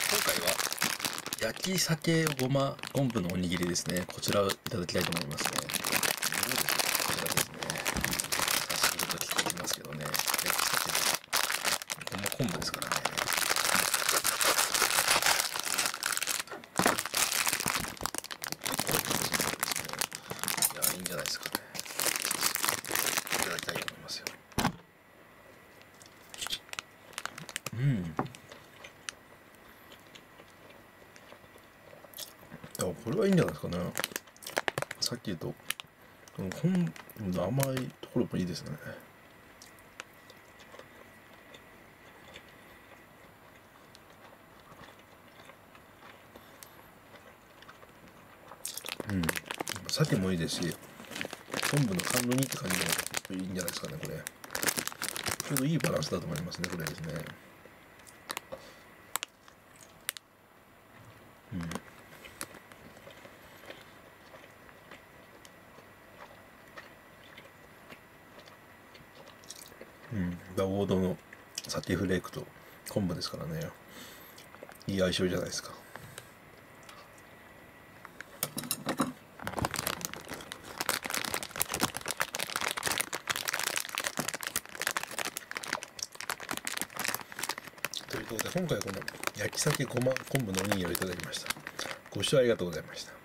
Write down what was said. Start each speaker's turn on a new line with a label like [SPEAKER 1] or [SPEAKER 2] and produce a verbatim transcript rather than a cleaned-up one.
[SPEAKER 1] 回は焼き鮭ごま昆布のおにぎりですね。こちらをいただきたいと思いますね。どうですか、こちらですね。早速ちょっと切っていきますけどね。焼き鮭ごま昆布ですからね。いや、いいんじゃないですかね。いただきたいと思いますよ。うん。これはいいんじゃないですかね。さっき言うと、この昆布の甘いところもいいですね。うん。鮭もいいですし、昆布の甘露煮って感じもいいんじゃないですかね、これ。ちょうどいいバランスだと思いますね、これですね。うん。うん。王道の鮭フレークと昆布ですからね。いい相性じゃないですか。ということで、今回はこの焼き鮭ごま昆布のおにぎりをいただきました。ご視聴ありがとうございました。